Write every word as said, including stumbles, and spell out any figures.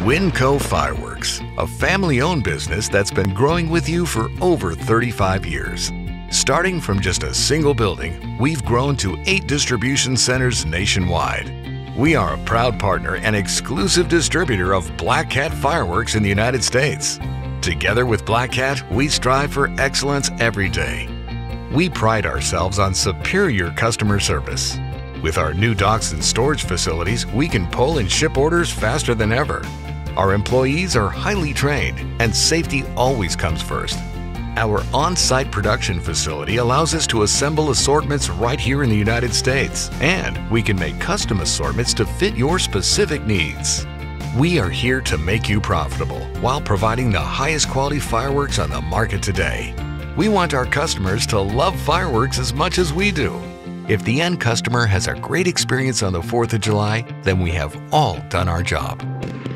Winco Fireworks, a family-owned business that's been growing with you for over thirty-five years. Starting from just a single building, we've grown to eight distribution centers nationwide. We are a proud partner and exclusive distributor of Black Cat Fireworks in the United States. Together with Black Cat, we strive for excellence every day. We pride ourselves on superior customer service. With our new docks and storage facilities, we can pull and ship orders faster than ever. Our employees are highly trained, and safety always comes first. Our on-site production facility allows us to assemble assortments right here in the United States, and we can make custom assortments to fit your specific needs. We are here to make you profitable while providing the highest quality fireworks on the market today. We want our customers to love fireworks as much as we do. If the end customer has a great experience on the fourth of July, then we have all done our job.